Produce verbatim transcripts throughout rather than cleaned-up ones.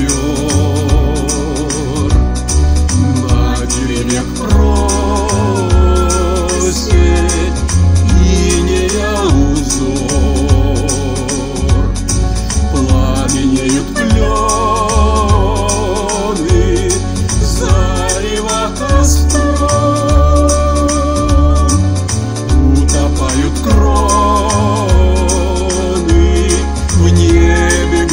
ковер. На деревьях просит инея узор. Пламенеют клены, зарево костром. Утопают кроны в небе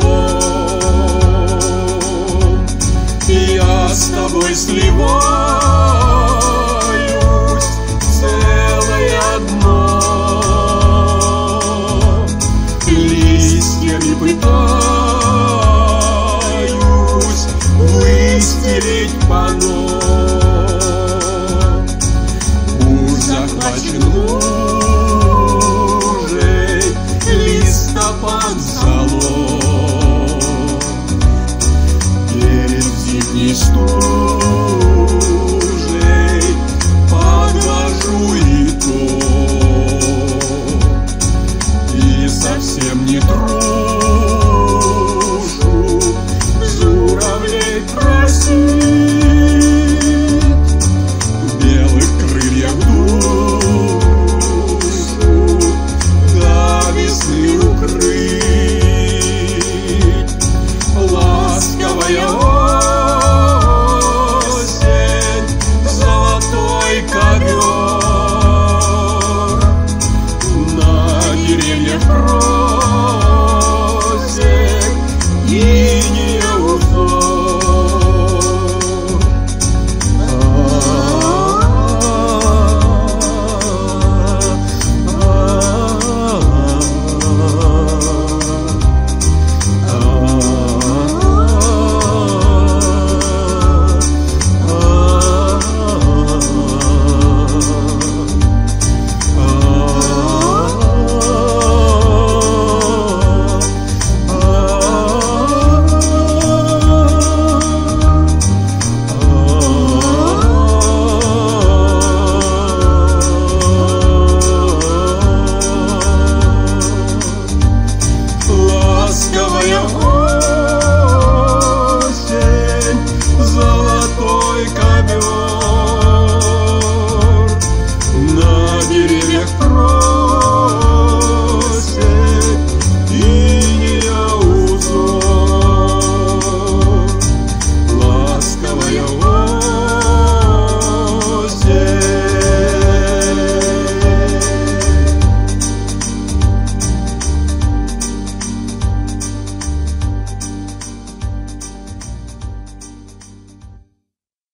голубом. Я с тобой сливаюсь в целое одно. Листьями пытаюсь выстелить панно. Уж захвачен лужей листопад залог. Перед зимней стужей подвожу итог. И совсем не трушу журавлей просить. В белых крыльях душу до весны укрыть. Ласковая